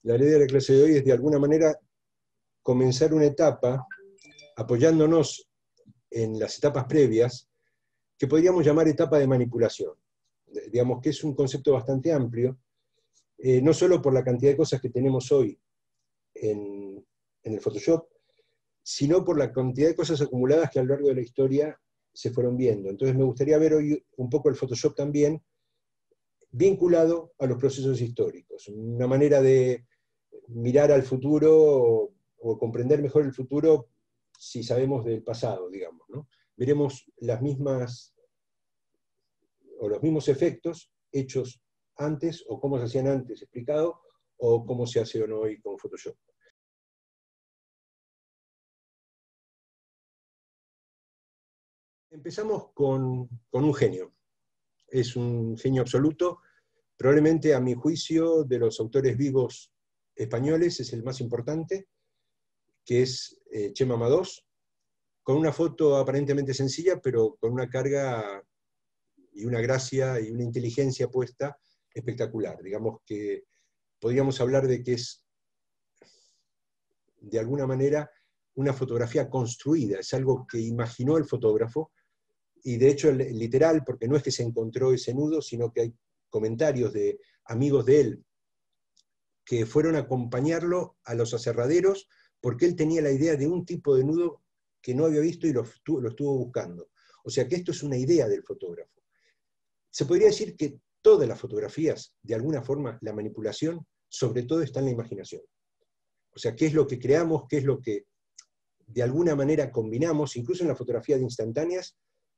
La idea de la clase de hoy es de alguna manera comenzar una etapa apoyándonos en las etapas previas, que podríamos llamar etapa de manipulación. Digamos que es un concepto bastante amplio, no solo por la cantidad de cosas que tenemos hoy en el Photoshop, sino por la cantidad de cosas acumuladas que a lo largo de la historia se fueron viendo. Entonces me gustaría ver hoy un poco el Photoshop también vinculado a los procesos históricos, una manera de mirar al futuro o comprender mejor el futuro si sabemos del pasado, digamos, ¿no? Veremos las mismas o los mismos efectos hechos antes o cómo se hacían antes explicado o cómo se hace hoy con Photoshop. Empezamos con un genio. Es un genio absoluto, probablemente a mi juicio de los autores vivos españoles es el más importante, que es Chema Amadós, con una foto aparentemente sencilla, pero con una carga y una gracia y una inteligencia puesta espectacular. Digamos que podríamos hablar de que es, de alguna manera, una fotografía construida, es algo que imaginó el fotógrafo, y de hecho literal, porque no es que se encontró ese nudo, sino que hay comentarios de amigos de él que fueron a acompañarlo a los aserraderos porque él tenía la idea de un tipo de nudo que no había visto y lo estuvo buscando. O sea que esto es una idea del fotógrafo. Se podría decir que todas las fotografías, de alguna forma, la manipulación, sobre todo está en la imaginación. O sea, qué es lo que creamos, qué es lo que de alguna manera combinamos, incluso en la fotografía de instantáneas,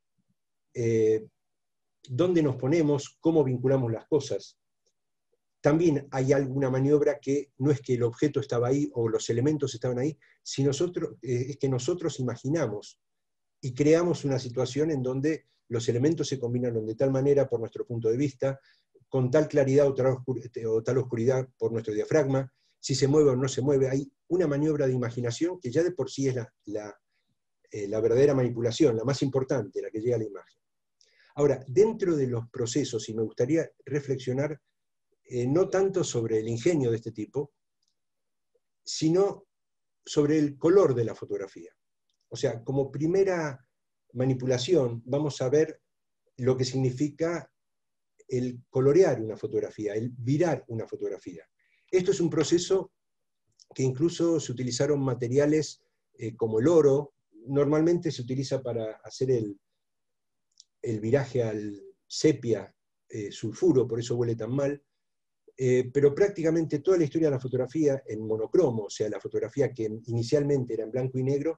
dónde nos ponemos, cómo vinculamos las cosas. También hay alguna maniobra que no es que el objeto estaba ahí o los elementos estaban ahí, sino es que nosotros imaginamos y creamos una situación en donde los elementos se combinaron de tal manera por nuestro punto de vista, con tal claridad o tal oscuridad por nuestro diafragma, si se mueve o no se mueve. Hay una maniobra de imaginación que ya de por sí es la verdadera manipulación, la más importante, la que llega a la imagen. Ahora, dentro de los procesos, y me gustaría reflexionar no tanto sobre el ingenio de este tipo, sino sobre el color de la fotografía. O sea, como primera manipulación vamos a ver lo que significa el colorear una fotografía, el virar una fotografía. Esto es un proceso que incluso se utilizaron materiales como el oro, normalmente se utiliza para hacer el viraje al sepia sulfuro, por eso huele tan mal, pero prácticamente toda la historia de la fotografía en monocromo, o sea, la fotografía que inicialmente era en blanco y negro,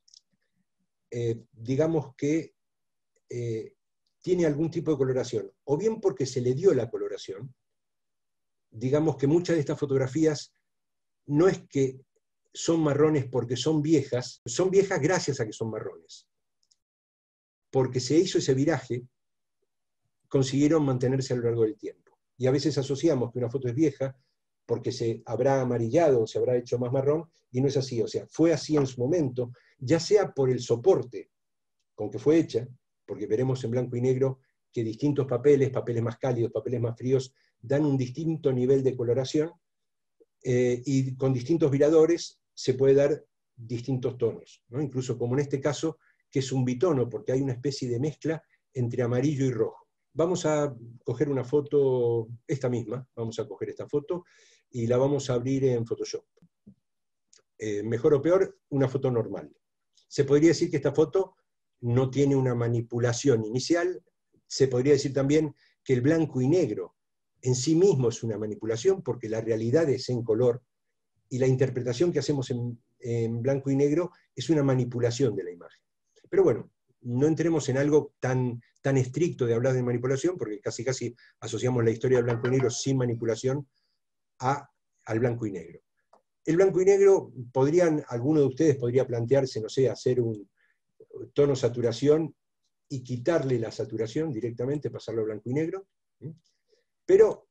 digamos que tiene algún tipo de coloración, o bien porque se le dio la coloración. Digamos que muchas de estas fotografías no es que son marrones porque son viejas gracias a que son marrones. Porque se hizo ese viraje, consiguieron mantenerse a lo largo del tiempo. Y a veces asociamos que una foto es vieja porque se habrá amarillado o se habrá hecho más marrón, y no es así. O sea, fue así en su momento, ya sea por el soporte con que fue hecha, porque veremos en blanco y negro que distintos papeles más cálidos, papeles más fríos, dan un distinto nivel de coloración, y con distintos viradores se puede dar distintos tonos, ¿no? Incluso como en este caso, que es un bitono, porque hay una especie de mezcla entre amarillo y rojo. Vamos a coger una foto, esta misma, vamos a coger esta foto y la vamos a abrir en Photoshop. Mejor o peor, una foto normal. Se podría decir que esta foto no tiene una manipulación inicial, se podría decir también que el blanco y negro en sí mismo es una manipulación porque la realidad es en color y la interpretación que hacemos en blanco y negro es una manipulación de la imagen. Pero bueno, no entremos en algo tan estricto de hablar de manipulación, porque casi asociamos la historia del blanco y negro sin manipulación al blanco y negro. El blanco y negro, alguno de ustedes podría plantearse, no sé, hacer un tono saturación y quitarle la saturación directamente, pasarlo a blanco y negro, pero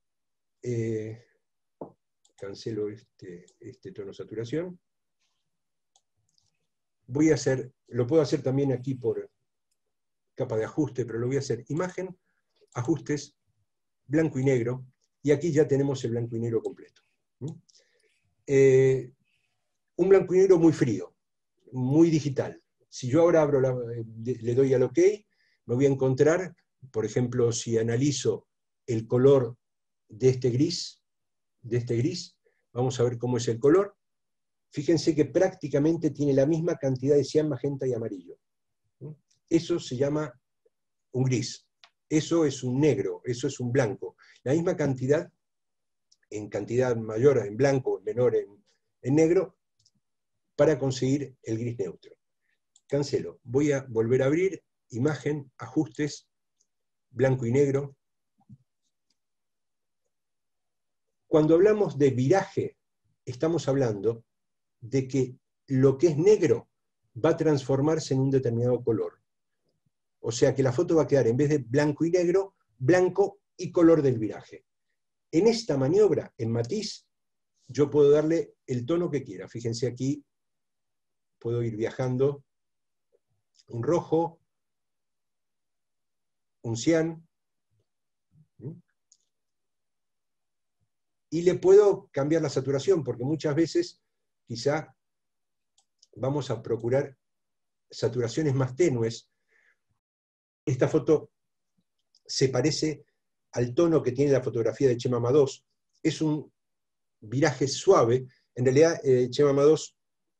cancelo este tono saturación. Lo puedo hacer también aquí por capa de ajuste, pero lo voy a hacer imagen, ajustes, blanco y negro, y aquí ya tenemos el blanco y negro completo. Un blanco y negro muy frío, muy digital. Si yo ahora le doy al OK, me voy a encontrar, por ejemplo, si analizo el color de este gris, vamos a ver cómo es el color. Fíjense que prácticamente tiene la misma cantidad de cian, magenta y amarillo. Eso se llama un gris. Eso es un negro, eso es un blanco. La misma cantidad, en cantidad mayor en blanco, menor en negro, para conseguir el gris neutro. Cancelo. Voy a volver a abrir, imagen, ajustes, blanco y negro. Cuando hablamos de viraje, estamos hablando de que lo que es negro va a transformarse en un determinado color. O sea que la foto va a quedar, en vez de blanco y negro, blanco y color del viraje. En esta maniobra, en matiz, yo puedo darle el tono que quiera. Fíjense aquí, puedo ir viajando un rojo, un cian, y le puedo cambiar la saturación, porque muchas veces quizá vamos a procurar saturaciones más tenues. Esta foto se parece al tono que tiene la fotografía de Chema Amadós. Es un viraje suave. En realidad, Chema Amadós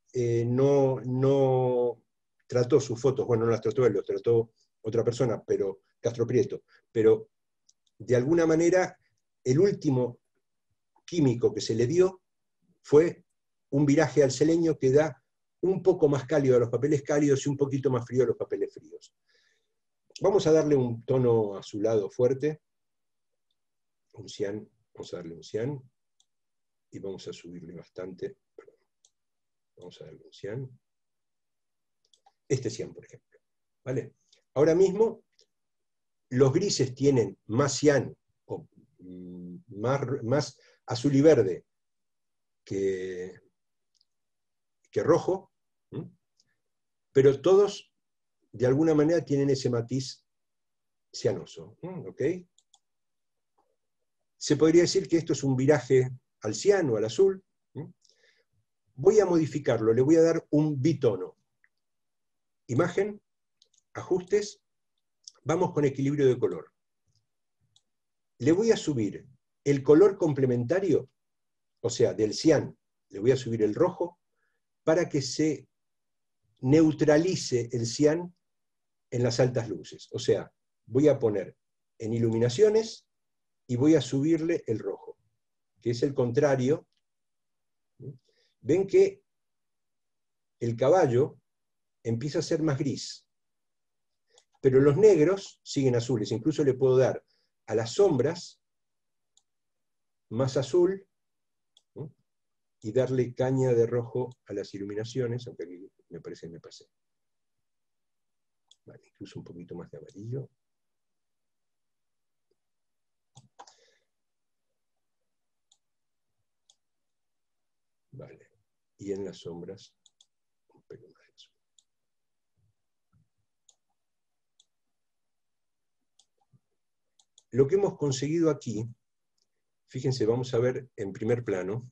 no trató sus fotos, bueno, no las trató él, los trató otra persona, pero Castro Prieto. Pero de alguna manera, el último químico que se le dio fue un viraje al seleño que da un poco más cálido a los papeles cálidos y un poquito más frío a los papeles fríos. Vamos a darle un tono azulado fuerte, un cian, vamos a darle un cian, y vamos a subirle bastante, perdón. Vamos a darle un cian, este cian, por ejemplo. ¿Vale? Ahora mismo, los grises tienen más cian, o más azul y verde que rojo, pero todos de alguna manera tienen ese matiz cianoso. ¿Ok? Se podría decir que esto es un viraje al ciano, al azul. Voy a modificarlo, le voy a dar un bitono. Imagen, ajustes, vamos con equilibrio de color. Le voy a subir el color complementario, o sea, del cian, le voy a subir el rojo, para que se neutralice el cian en las altas luces. O sea, voy a poner en iluminaciones y voy a subirle el rojo, que es el contrario. Ven que el caballo empieza a ser más gris, pero los negros siguen azules. Incluso le puedo dar a las sombras más azul, ¿no? Y darle caña de rojo a las iluminaciones, aunque aquí me parece que me pasé. Vale, incluso un poquito más de amarillo. Vale, y en las sombras un poco más de azul. Lo que hemos conseguido aquí, fíjense, vamos a ver en primer plano,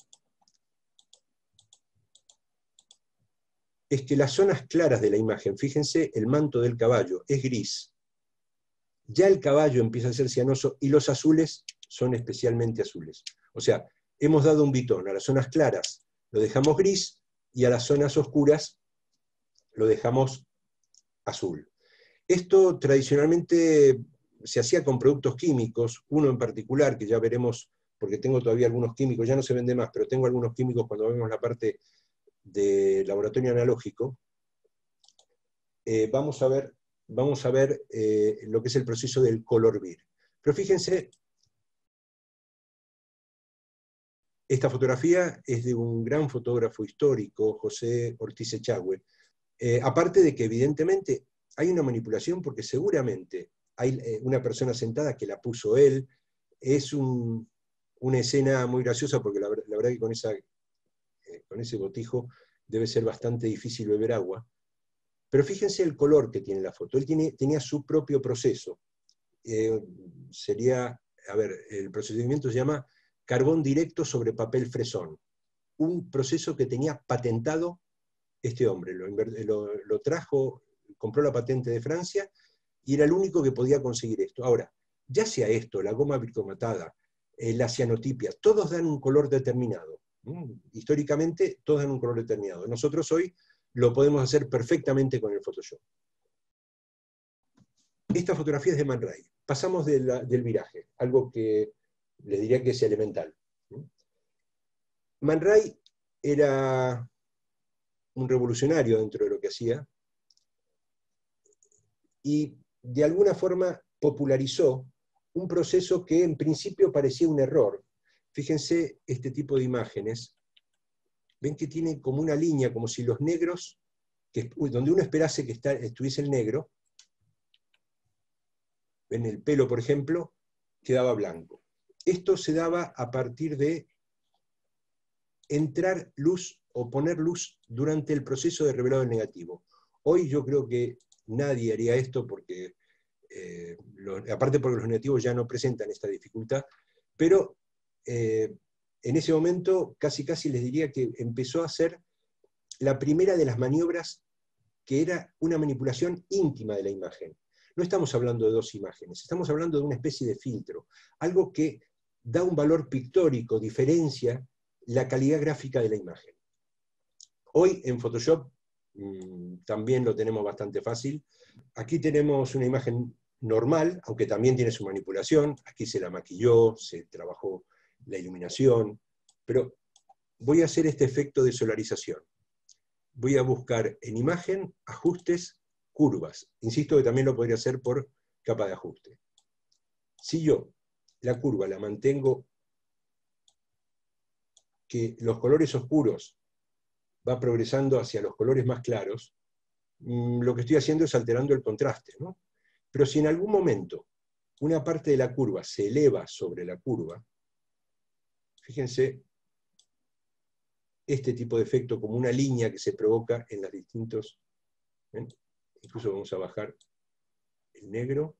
es que las zonas claras de la imagen, fíjense, el manto del caballo es gris. Ya el caballo empieza a ser cianoso y los azules son especialmente azules. O sea, hemos dado un bitón. A las zonas claras lo dejamos gris y a las zonas oscuras lo dejamos azul. Esto tradicionalmente se hacía con productos químicos, uno en particular, que ya veremos, porque tengo todavía algunos químicos, ya no se vende más, pero tengo algunos químicos cuando vemos la parte de laboratorio analógico. Vamos a ver lo que es el proceso del color vir. Pero fíjense, esta fotografía es de un gran fotógrafo histórico, José Ortiz Echagüe. Aparte de que evidentemente hay una manipulación porque seguramente hay una persona sentada que la puso él. Es una escena muy graciosa porque la verdad que con ese botijo debe ser bastante difícil beber agua. Pero fíjense el color que tiene la foto. Él tenía su propio proceso. El procedimiento se llama carbón directo sobre papel fresón, un proceso que tenía patentado este hombre, lo trajo, compró la patente de Francia, y era el único que podía conseguir esto. Ahora, ya sea esto, la goma bicromatada, la cianotipia, todos dan un color determinado. Históricamente, todos dan un color determinado. Nosotros hoy lo podemos hacer perfectamente con el Photoshop. Esta fotografía es de Man Ray. Pasamos del viraje, algo que les diría que es elemental. Man Ray era un revolucionario dentro de lo que hacía, y de alguna forma popularizó un proceso que en principio parecía un error. Fíjense este tipo de imágenes. Ven que tiene como una línea, como si los negros, donde uno esperase que estuviese el negro, ven el pelo, por ejemplo, quedaba blanco. Esto se daba a partir de entrar luz o poner luz durante el proceso de revelado del negativo. Hoy yo creo que nadie haría esto porque, aparte porque los negativos ya no presentan esta dificultad, pero en ese momento casi les diría que empezó a ser la primera de las maniobras que era una manipulación íntima de la imagen. No estamos hablando de dos imágenes, estamos hablando de una especie de filtro, algo que da un valor pictórico, diferencia la calidad gráfica de la imagen. Hoy en Photoshop también lo tenemos bastante fácil. Aquí tenemos una imagen normal, aunque también tiene su manipulación. Aquí se la maquilló, se trabajó la iluminación, pero voy a hacer este efecto de solarización. Voy a buscar en imagen, ajustes, curvas. Insisto que también lo podría hacer por capa de ajuste. Si yo la curva la mantengo que los colores oscuros va progresando hacia los colores más claros, lo que estoy haciendo es alterando el contraste, ¿no? Pero si en algún momento una parte de la curva se eleva sobre la curva, fíjense este tipo de efecto como una línea que se provoca en los distintos... ¿ven? Incluso vamos a bajar el negro.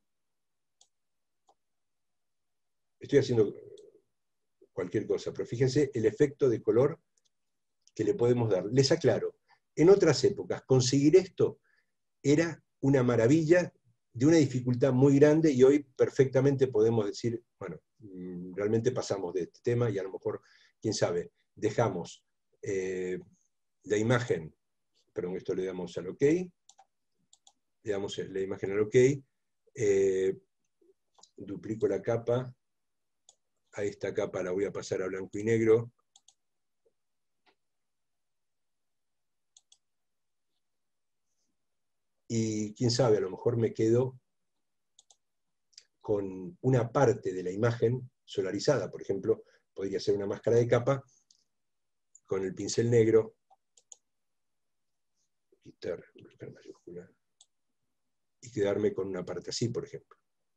Estoy haciendo cualquier cosa, pero fíjense el efecto de color que le podemos dar. Les aclaro, en otras épocas conseguir esto era una maravilla, de una dificultad muy grande, y hoy perfectamente podemos decir, bueno, realmente pasamos de este tema y a lo mejor, quién sabe, dejamos la imagen, perdón, esto le damos al OK, le damos la imagen al OK, duplico la capa, a esta capa la voy a pasar a blanco y negro, y quién sabe, a lo mejor me quedo con una parte de la imagen solarizada. Por ejemplo, podría ser una máscara de capa con el pincel negro, quitar la mayúscula, y quedarme con una parte así, por ejemplo.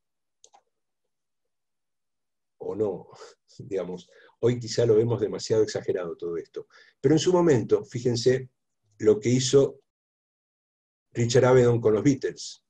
O no, digamos, hoy quizá lo vemos demasiado exagerado todo esto. Pero en su momento, fíjense lo que hizo Richard Avedon con los Beatles.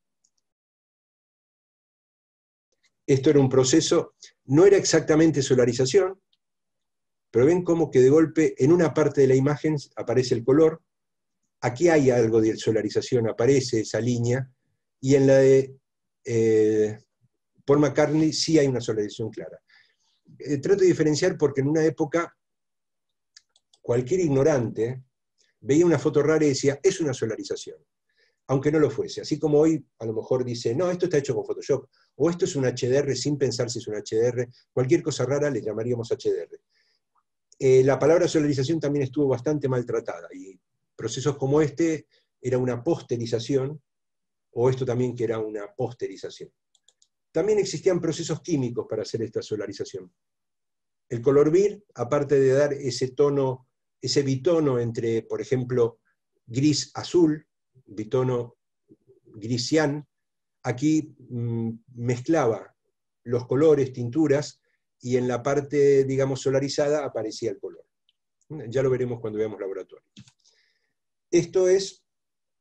Esto era un proceso, no era exactamente solarización, pero ven cómo que de golpe en una parte de la imagen aparece el color, aquí hay algo de solarización, aparece esa línea, y en la de Paul McCartney sí hay una solarización clara. Trato de diferenciar porque en una época cualquier ignorante veía una foto rara y decía, es una solarización, aunque no lo fuese. Así como hoy a lo mejor dice, no, esto está hecho con Photoshop, o esto es un HDR sin pensar si es un HDR, cualquier cosa rara le llamaríamos HDR. La palabra solarización también estuvo bastante maltratada, y procesos como este era una posterización, o esto también que era una posterización. También existían procesos químicos para hacer esta solarización. El color BIR, aparte de dar ese tono, ese bitono entre, por ejemplo, gris-azul, bitono gris-cian, aquí mezclaba los colores, tinturas, y en la parte, digamos, solarizada aparecía el color. Ya lo veremos cuando veamos laboratorio. Esto es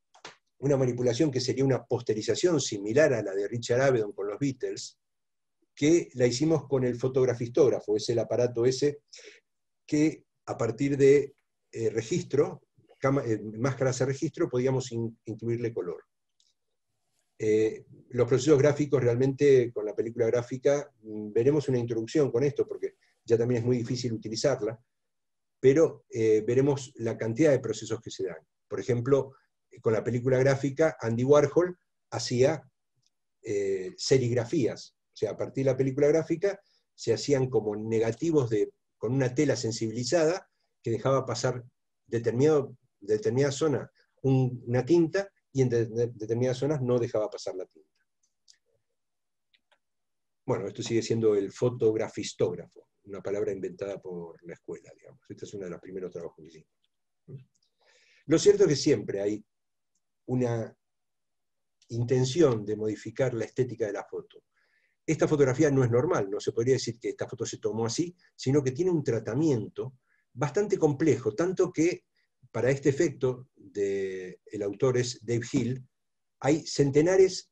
una manipulación que sería una posterización similar a la de Richard Avedon con los Beatles, que la hicimos con el fotografistógrafo, es el aparato ese que a partir de registro, máscaras de registro, podíamos incluirle color. Los procesos gráficos realmente, con la película gráfica, veremos una introducción con esto, porque ya también es muy difícil utilizarla, pero veremos la cantidad de procesos que se dan. Por ejemplo, con la película gráfica, Andy Warhol hacía serigrafías, o sea, a partir de la película gráfica se hacían como negativos con una tela sensibilizada que dejaba pasar determinada zona una tinta, y en determinadas zonas no dejaba pasar la tinta. Bueno, esto sigue siendo el fotografistógrafo, una palabra inventada por la escuela, digamos. Este es uno de los primeros trabajos que hicimos. Lo cierto es que siempre hay una intención de modificar la estética de la foto. Esta fotografía no es normal, no se podría decir que esta foto se tomó así, sino que tiene un tratamiento bastante complejo, tanto que para este efecto, el autor es Dave Hill, hay centenares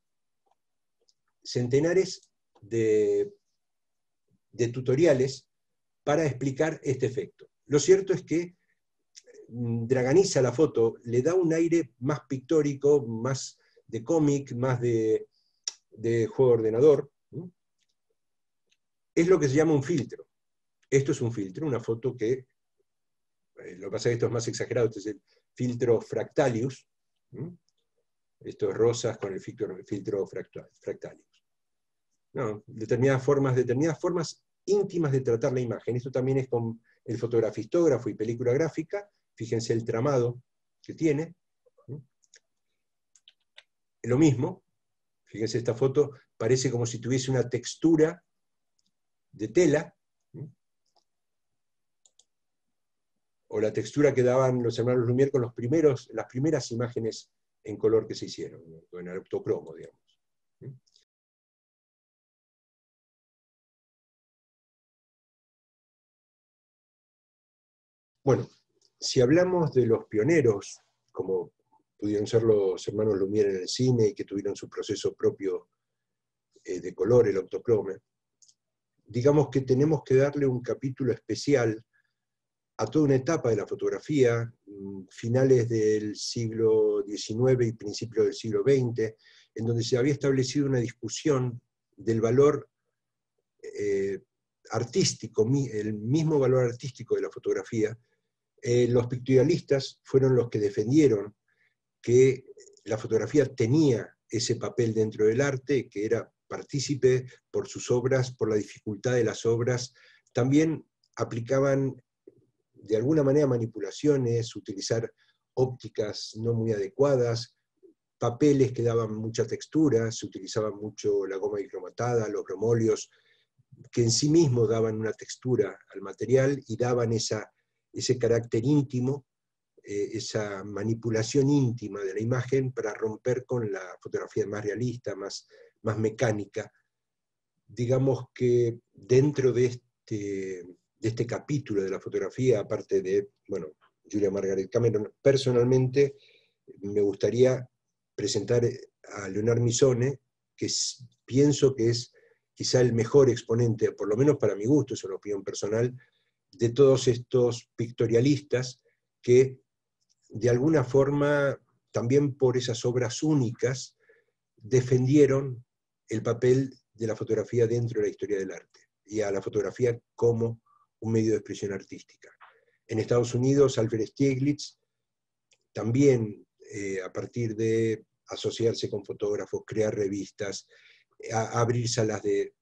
de tutoriales para explicar este efecto. Lo cierto es que draganiza la foto, le da un aire más pictórico, más de cómic, más de juego de ordenador. Es lo que se llama un filtro. Esto es un filtro, una foto que, lo que pasa es que esto es más exagerado, este es el filtro Fractalius, estos rosas con el filtro Fractalius. No, determinadas formas íntimas de tratar la imagen. Esto también es con el fotografistógrafo y película gráfica. Fíjense el tramado que tiene. Lo mismo, fíjense esta foto, parece como si tuviese una textura de tela, o la textura que daban los hermanos Lumière con las primeras imágenes en color que se hicieron, en el octocromo, digamos. Bueno, si hablamos de los pioneros, como pudieron ser los hermanos Lumière en el cine y que tuvieron su proceso propio de color, el octocrome, digamos que tenemos que darle un capítulo especial a toda una etapa de la fotografía, finales del siglo XIX y principios del siglo XX, en donde se había establecido una discusión del valor artístico, el mismo valor artístico de la fotografía. Los pictorialistas fueron los que defendieron que la fotografía tenía ese papel dentro del arte, que era partícipe por sus obras, por la dificultad de las obras. También aplicaban de alguna manera manipulaciones, utilizar ópticas no muy adecuadas, papeles que daban mucha textura, se utilizaba mucho la goma bicromatada, los bromolios, que en sí mismos daban una textura al material y daban ese carácter íntimo, esa manipulación íntima de la imagen para romper con la fotografía más realista, más mecánica. Digamos que dentro de este capítulo de la fotografía, aparte de, bueno, Julia Margaret Cameron, personalmente me gustaría presentar a Leonard Missone, que pienso que es quizá el mejor exponente, por lo menos para mi gusto, es una opinión personal, de todos estos pictorialistas que de alguna forma, también por esas obras únicas, defendieron el papel de la fotografía dentro de la historia del arte y a la fotografía como un medio de expresión artística. En Estados Unidos, Alfred Stieglitz también, a partir de asociarse con fotógrafos, crear revistas, abrir salas de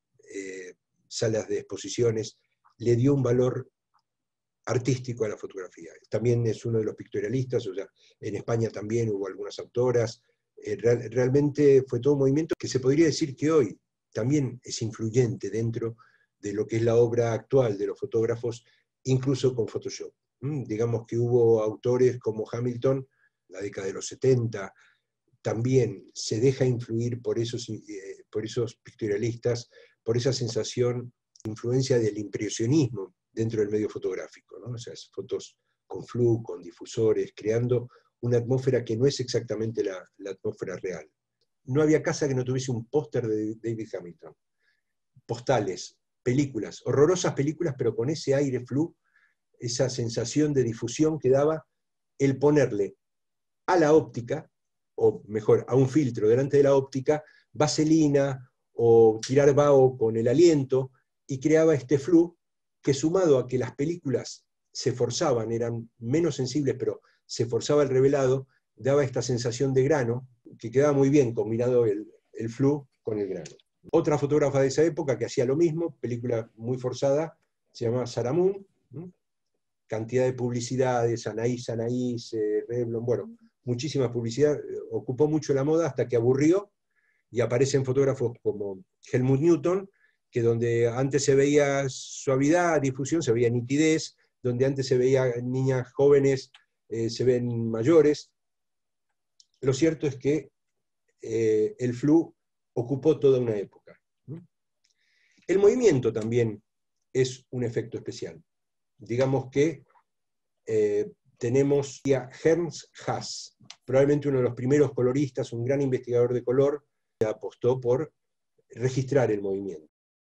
exposiciones, le dio un valor artístico a la fotografía. También es uno de los pictorialistas, o sea, en España también hubo algunas autoras. Realmente fue todo un movimiento que se podría decir que hoy también es influyente dentro de lo que es la obra actual de los fotógrafos, incluso con Photoshop. Digamos que hubo autores como Hamilton, la década de los 70, también se deja influir por esos pictorialistas, por esa sensación, influencia del impresionismo dentro del medio fotográfico, ¿no? O sea, fotos con flu, con difusores, creando una atmósfera que no es exactamente la atmósfera real. No había casa que no tuviese un póster de David Hamilton. postales, películas, horrorosas películas, pero con ese aire flu, esa sensación de difusión que daba el ponerle a la óptica, o mejor, a un filtro delante de la óptica, vaselina o tirar vaho con el aliento, y creaba este flu que, sumado a que las películas se forzaban, eran menos sensibles, pero se forzaba el revelado, daba esta sensación de grano, que quedaba muy bien combinado el flu con el grano. Otra fotógrafa de esa época que hacía lo mismo, película muy forzada, se llamaba Sarah Moon, cantidad de publicidades, Anaís, Revlon, bueno, muchísima publicidad, ocupó mucho la moda hasta que aburrió y aparecen fotógrafos como Helmut Newton, que donde antes se veía suavidad, difusión, se veía nitidez, donde antes se veía niñas jóvenes, se ven mayores. Lo cierto es que el flu ocupó toda una época. El movimiento también es un efecto especial. Digamos que tenemos a Ernst Haas, probablemente uno de los primeros coloristas, un gran investigador de color, que apostó por registrar el movimiento.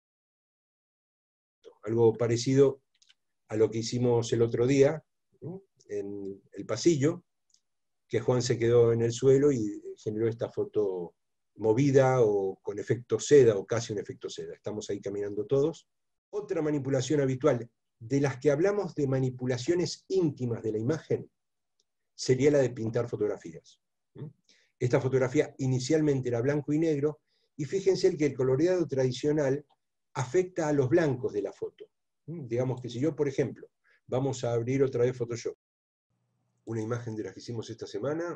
Algo parecido a lo que hicimos el otro día, ¿no?, en el pasillo, que Juan se quedó en el suelo y generó esta foto movida o con efecto seda, o casi un efecto seda. Estamos ahí caminando todos. Otra manipulación habitual, de las que hablamos de manipulaciones íntimas de la imagen, sería la de pintar fotografías. Esta fotografía inicialmente era blanco y negro, y fíjense que el coloreado tradicional afecta a los blancos de la foto. Digamos que si yo, por ejemplo, vamos a abrir otra vez Photoshop, una imagen de las que hicimos esta semana,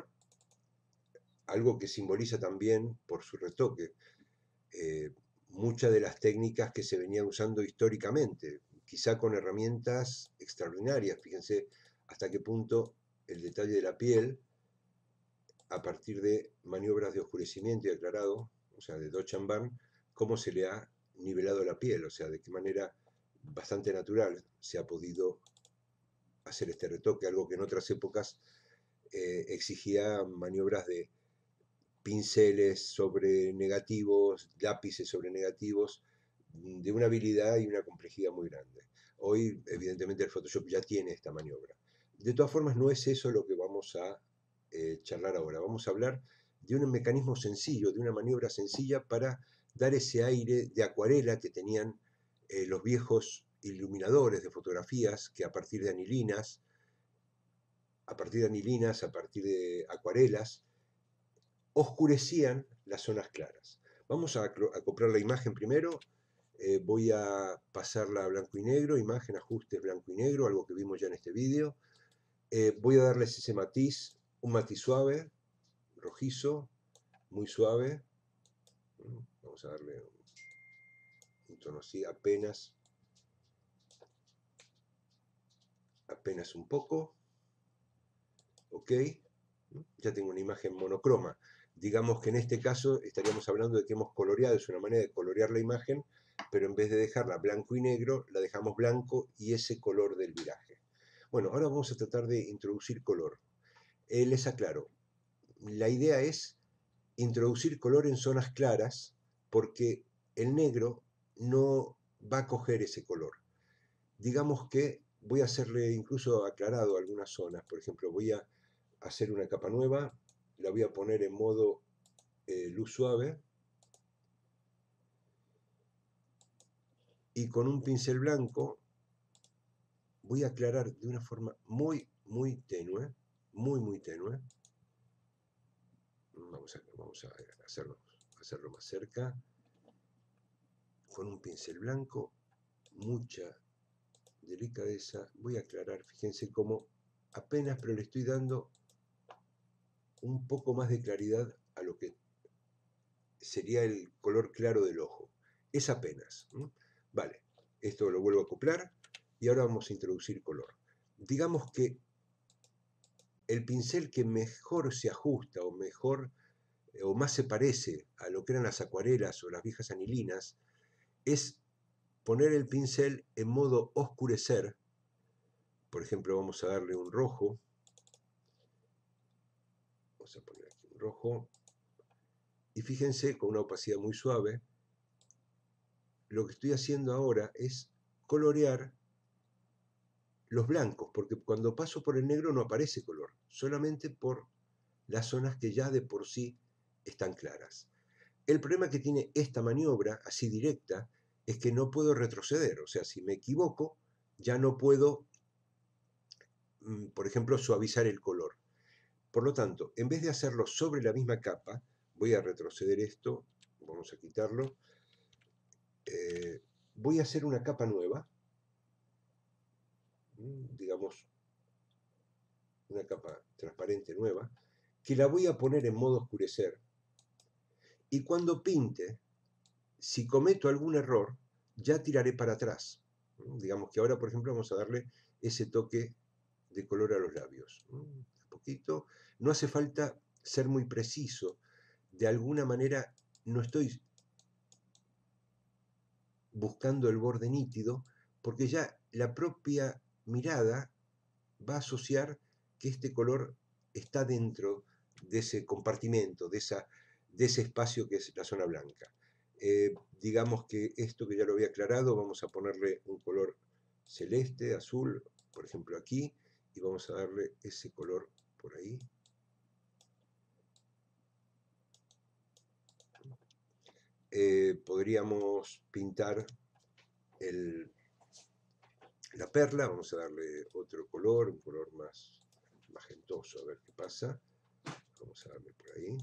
algo que simboliza también por su retoque muchas de las técnicas que se venían usando históricamente, quizá con herramientas extraordinarias. Fíjense hasta qué punto el detalle de la piel, a partir de maniobras de oscurecimiento y aclarado, o sea, de Dochamban, cómo se le ha nivelado la piel, o sea, de qué manera bastante natural se ha podido hacer este retoque, algo que en otras épocas exigía maniobras de pinceles sobre negativos, lápices sobre negativos, de una habilidad y una complejidad muy grande. Hoy, evidentemente, el Photoshop ya tiene esta maniobra. De todas formas, no es eso lo que vamos a charlar ahora. Vamos a hablar de un mecanismo sencillo, de una maniobra sencilla para dar ese aire de acuarela que tenían los viejos iluminadores de fotografías, que a partir de anilinas, a partir de acuarelas, oscurecían las zonas claras. Vamos a acoplar la imagen primero. Voy a pasarla a blanco y negro, imagen, ajustes, blanco y negro, algo que vimos ya en este vídeo. Voy a darles ese matiz, un matiz suave, rojizo, muy suave. Vamos a darle un tono así, apenas un poco. Ok, ya tengo una imagen monocroma. Digamos que en este caso estaríamos hablando de que hemos coloreado, es una manera de colorear la imagen, pero en vez de dejarla blanco y negro, la dejamos blanco y ese color del viraje. Bueno, ahora vamos a tratar de introducir color. Les aclaro, la idea es introducir color en zonas claras, porque el negro no va a coger ese color. Digamos que voy a hacerle incluso aclarado algunas zonas. Por ejemplo, voy a hacer una capa nueva, la voy a poner en modo luz suave, y con un pincel blanco voy a aclarar de una forma muy tenue, muy tenue. Vamos a hacerlo más cerca. Con un pincel blanco, mucha delicadeza, voy a aclarar. Fíjense cómo apenas, pero le estoy dando un poco más de claridad a lo que sería el color claro del ojo. Es apenas. Vale, esto lo vuelvo a acoplar y ahora vamos a introducir color. Digamos que el pincel que mejor se ajusta o mejor o más se parece a lo que eran las acuarelas o las viejas anilinas es poner el pincel en modo oscurecer. Por ejemplo, vamos a darle un rojo. Vamos a poner aquí un rojo. Y fíjense, con una opacidad muy suave, lo que estoy haciendo ahora es colorear los blancos, porque cuando paso por el negro no aparece color, solamente por las zonas que ya de por sí están claras. El problema que tiene esta maniobra, así directa, es que no puedo retroceder. O sea, si me equivoco, ya no puedo, por ejemplo, suavizar el color. Por lo tanto, en vez de hacerlo sobre la misma capa, voy a retroceder esto, vamos a quitarlo, voy a hacer una capa nueva, digamos, una capa transparente nueva, que la voy a poner en modo oscurecer, y cuando pinte, si cometo algún error, ya tiraré para atrás. Digamos que ahora, por ejemplo, vamos a darle ese toque de color a los labios. Un poquito. No hace falta ser muy preciso. De alguna manera no estoy buscando el borde nítido, porque ya la propia mirada va a asociar que este color está dentro de ese compartimento, de ese espacio que es la zona blanca. Digamos que esto que ya lo había aclarado, vamos a ponerle un color celeste, azul, por ejemplo aquí, y vamos a darle ese color por ahí. Podríamos pintar la perla, vamos a darle otro color, un color más magentoso, a ver qué pasa. Vamos a darle por ahí.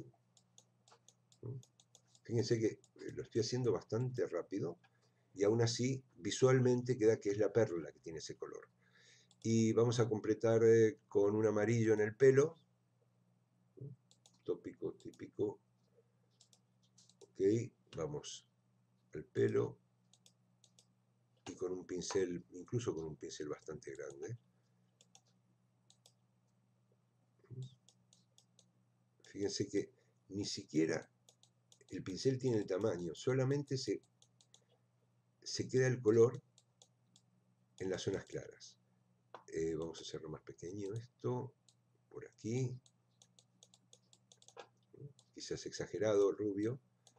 Fíjense que lo estoy haciendo bastante rápido y aún así visualmente queda que es la perla que tiene ese color. Y vamos a completar con un amarillo en el pelo. Tópico, típico. Ok, vamos al pelo. Y con un pincel, incluso con un pincel bastante grande. Fíjense que ni siquiera el pincel tiene el tamaño, solamente se queda el color en las zonas claras. Vamos a hacerlo más pequeño esto, por aquí. Quizás exagerado, rubio.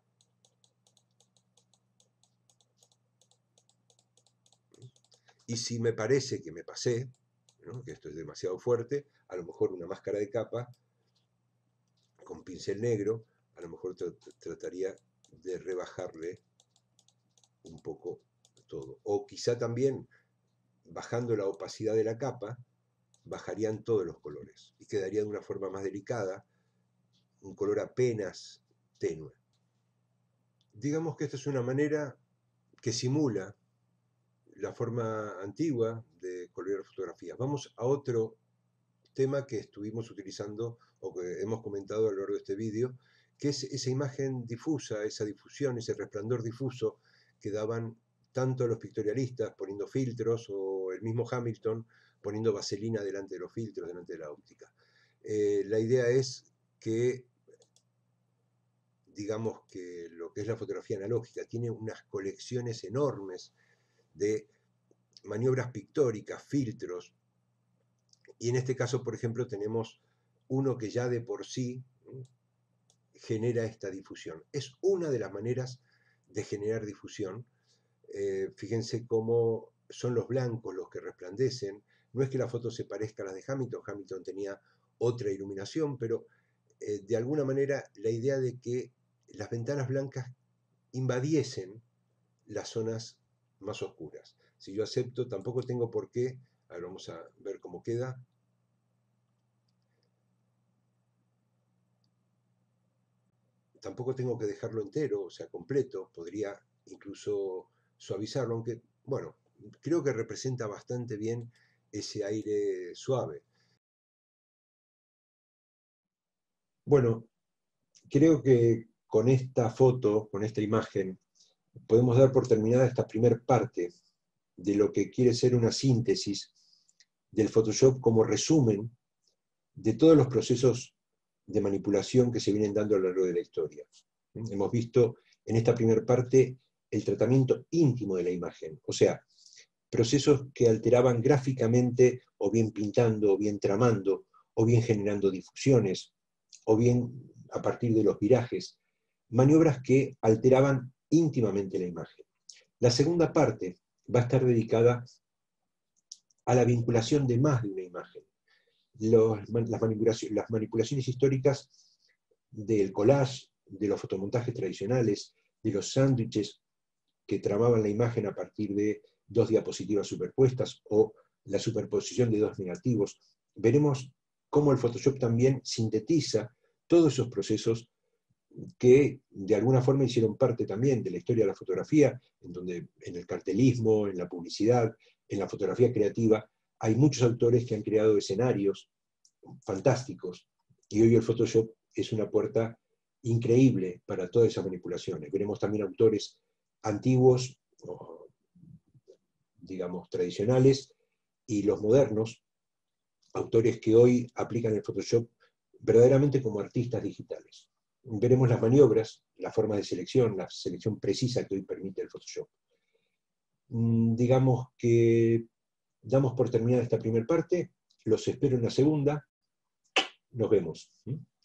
Y si me parece que me pasé, ¿no?, que esto es demasiado fuerte, a lo mejor una máscara de capa con pincel negro, a lo mejor trataría de rebajarle un poco todo. O quizá también, bajando la opacidad de la capa, bajarían todos los colores y quedaría de una forma más delicada, un color apenas tenue. Digamos que esta es una manera que simula la forma antigua de colorear fotografías. Vamos a otro tema que estuvimos utilizando o que hemos comentado a lo largo de este vídeo, que es esa imagen difusa, esa difusión, ese resplandor difuso que daban tanto los pictorialistas poniendo filtros o el mismo Hamilton poniendo vaselina delante de los filtros, delante de la óptica. La idea es que, digamos que lo que es la fotografía analógica tiene unas colecciones enormes de maniobras pictóricas, filtros, y en este caso, por ejemplo, tenemos uno que ya de por sí genera esta difusión. Es una de las maneras de generar difusión. Fíjense cómo son los blancos los que resplandecen. No es que la foto se parezca a las de Hamilton, Hamilton tenía otra iluminación, pero de alguna manera la idea de que las ventanas blancas invadiesen las zonas más oscuras. Si yo acepto, tampoco tengo por qué, ahora vamos a ver cómo queda. Tampoco tengo que dejarlo entero, o sea, completo, podría incluso suavizarlo, aunque, bueno, creo que representa bastante bien ese aire suave. Bueno, creo que con esta foto, con esta imagen, podemos dar por terminada esta primera parte de lo que quiere ser una síntesis del Photoshop como resumen de todos los procesos de manipulación que se vienen dando a lo largo de la historia. Hemos visto en esta primera parte el tratamiento íntimo de la imagen, o sea, procesos que alteraban gráficamente, o bien pintando, o bien tramando, o bien generando difusiones, o bien a partir de los virajes, maniobras que alteraban íntimamente la imagen. La segunda parte va a estar dedicada a la vinculación de más de una imagen. Las manipulaciones históricas del collage, de los fotomontajes tradicionales, de los sándwiches que tramaban la imagen a partir de dos diapositivas superpuestas o la superposición de dos negativos. Veremos cómo el Photoshop también sintetiza todos esos procesos que de alguna forma hicieron parte también de la historia de la fotografía, en donde en el cartelismo, en la publicidad, en la fotografía creativa, hay muchos autores que han creado escenarios fantásticos, y hoy el Photoshop es una puerta increíble para todas esas manipulaciones. Veremos también autores antiguos, o, digamos, tradicionales, y los modernos, autores que hoy aplican el Photoshop verdaderamente como artistas digitales. Veremos las maniobras, la forma de selección, la selección precisa que hoy permite el Photoshop. Digamos que damos por terminada esta primera parte, los espero en la segunda, nos vemos.